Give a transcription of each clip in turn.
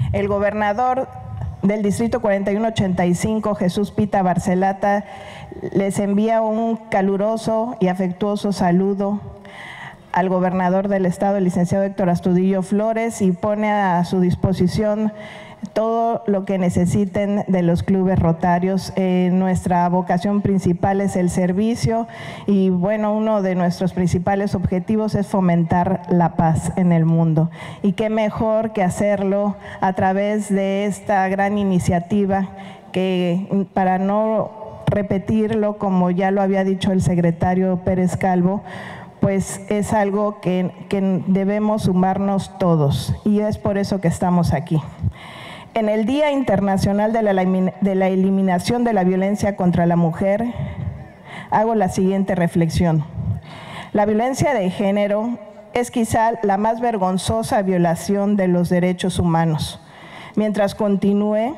El gobernador del Distrito 4185, Jesús Pita Barcelata, les envía un caluroso y afectuoso saludo al gobernador del estado, el licenciado Héctor Astudillo Flores, y pone a su disposición todo lo que necesiten de los clubes rotarios. Nuestra vocación principal es el servicio y bueno, uno de nuestros principales objetivos es fomentar la paz en el mundo. Y qué mejor que hacerlo a través de esta gran iniciativa que, para no repetirlo, como ya lo había dicho el secretario Pérez Calvo, pues es algo que debemos sumarnos todos y es por eso que estamos aquí. En el Día Internacional de la Eliminación de la Violencia contra la Mujer, hago la siguiente reflexión. La violencia de género es quizá la más vergonzosa violación de los derechos humanos. Mientras continúe,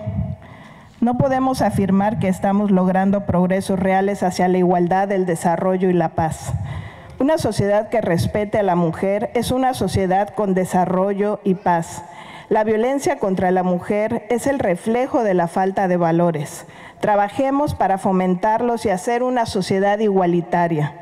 no podemos afirmar que estamos logrando progresos reales hacia la igualdad, el desarrollo y la paz. Una sociedad que respete a la mujer es una sociedad con desarrollo y paz. La violencia contra la mujer es el reflejo de la falta de valores. Trabajemos para fomentarlos y hacer una sociedad igualitaria.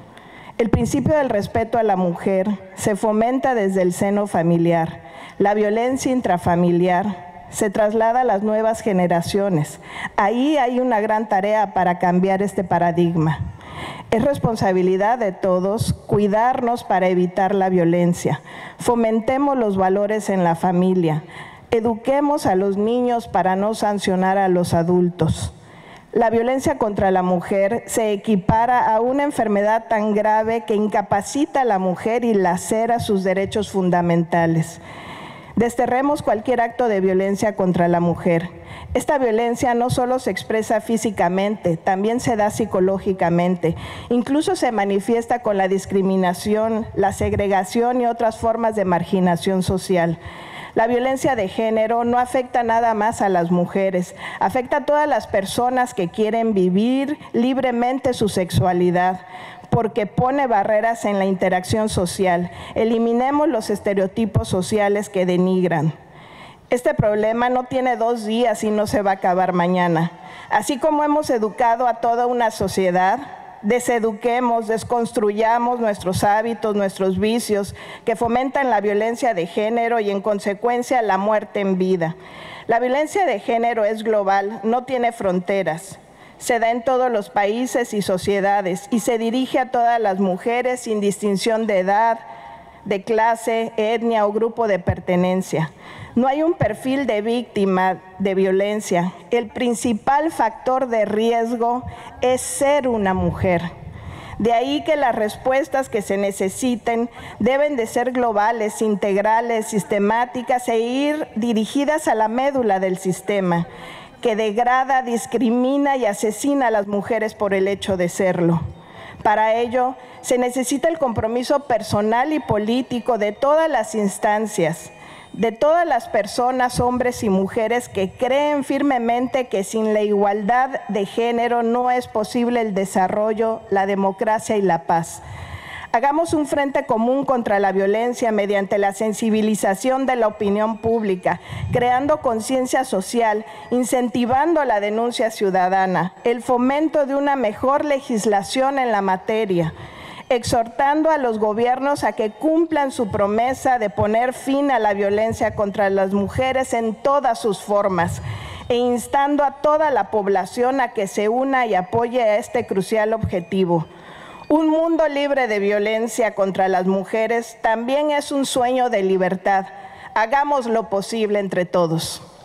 El principio del respeto a la mujer se fomenta desde el seno familiar. La violencia intrafamiliar se traslada a las nuevas generaciones. Ahí hay una gran tarea para cambiar este paradigma. Es responsabilidad de todos cuidarnos para evitar la violencia. Fomentemos los valores en la familia. Eduquemos a los niños para no sancionar a los adultos. La violencia contra la mujer se equipara a una enfermedad tan grave que incapacita a la mujer y lacera sus derechos fundamentales. Desterremos cualquier acto de violencia contra la mujer. Esta violencia no solo se expresa físicamente, también se da psicológicamente. Incluso se manifiesta con la discriminación, la segregación y otras formas de marginación social. La violencia de género no afecta nada más a las mujeres, afecta a todas las personas que quieren vivir libremente su sexualidad, porque pone barreras en la interacción social. Eliminemos los estereotipos sociales que denigran. Este problema no tiene 2 días y no se va a acabar mañana. Así como hemos educado a toda una sociedad, deseduquemos, desconstruyamos nuestros hábitos, nuestros vicios que fomentan la violencia de género y en consecuencia la muerte en vida. La violencia de género es global, no tiene fronteras. Se da en todos los países y sociedades y se dirige a todas las mujeres sin distinción de edad, de clase, etnia o grupo de pertenencia. No hay un perfil de víctima de violencia. El principal factor de riesgo es ser una mujer. De ahí que las respuestas que se necesiten deben de ser globales, integrales, sistemáticas e ir dirigidas a la médula del sistema, que degrada, discrimina y asesina a las mujeres por el hecho de serlo. Para ello, se necesita el compromiso personal y político de todas las instancias, de todas las personas, hombres y mujeres que creen firmemente que sin la igualdad de género no es posible el desarrollo, la democracia y la paz. Hagamos un frente común contra la violencia mediante la sensibilización de la opinión pública, creando conciencia social, incentivando la denuncia ciudadana, el fomento de una mejor legislación en la materia, exhortando a los gobiernos a que cumplan su promesa de poner fin a la violencia contra las mujeres en todas sus formas, e instando a toda la población a que se una y apoye a este crucial objetivo. Un mundo libre de violencia contra las mujeres también es un sueño de libertad. Hagamos lo posible entre todos.